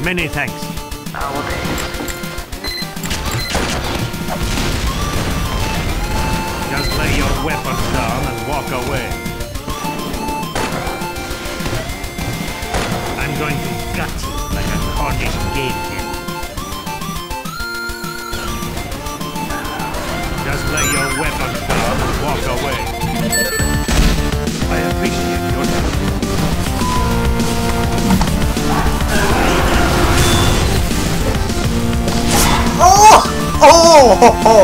Many thanks. Just lay your weapons down and walk away. I'm going to gut you like a Cornish game hen. Just lay your weapons down and walk away. I appreciate your help. Oh! Oh! Oh!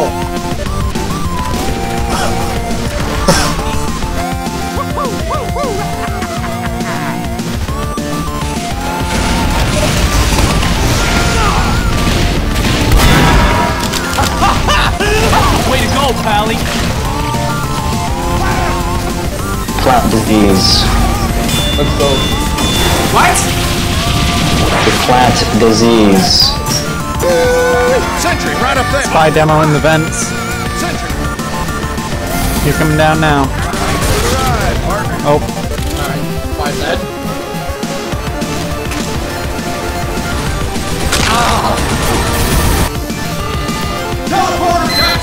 Way to go, Pally! Flat disease. Let's go. What? The flat disease. Sentry, right up there! Spy demo in the vents. Sentry! He's coming down now. Alright, partner. Oh. Alright, spy's dead. Teleporter, yes!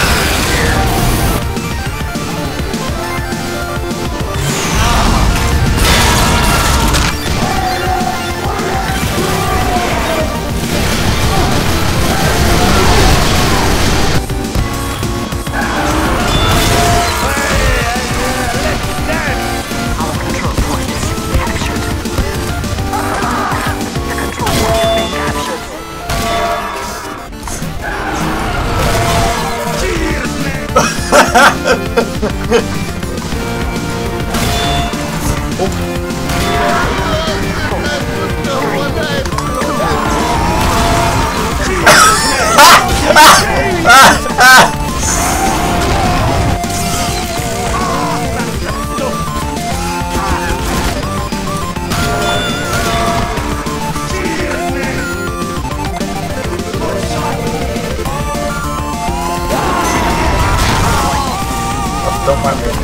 Don't mind me.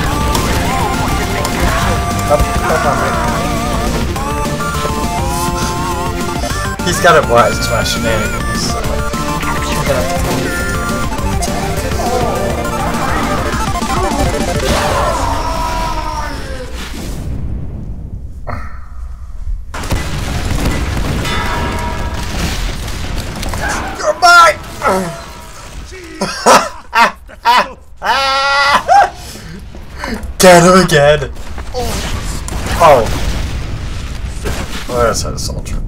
Don't mind me. He's got it wise to my shenanigans. So he's gonna You're mine! Get him again! Oh. Well, that's a soldier.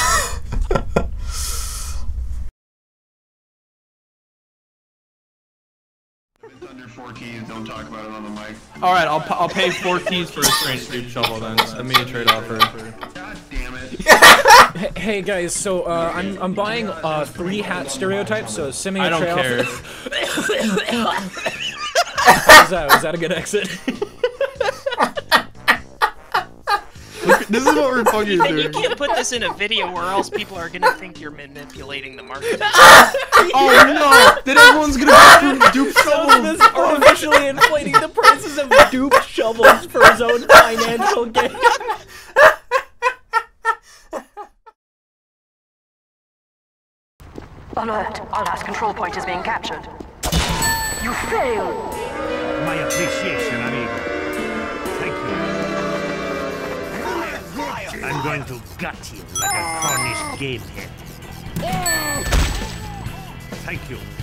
Under 4 keys, don't talk about it on the mic. All right, I'll pay 4 keys for a strange dude shovel then. Send me a trade offer. God damn it. Hey guys, so I'm buying 3 hat stereotypes. So send me a I don't tray care. Was that a good exit? This is what we're fucking doing. You can't put this in a video or else people are gonna think you're manipulating the market. Oh no! Then everyone's gonna go dupe shovels! This artificially inflating the prices of dupe shovels for his own financial gain. Alert! Our last control point is being captured. You failed! My appreciation, amigo. Thank you. I'm going to gut you like a Cornish game hen. Thank you.